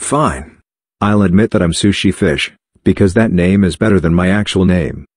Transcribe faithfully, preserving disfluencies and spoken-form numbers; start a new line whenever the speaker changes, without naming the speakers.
Fine. I'll admit that I'm Sushi Fish, because that name is better than my actual name.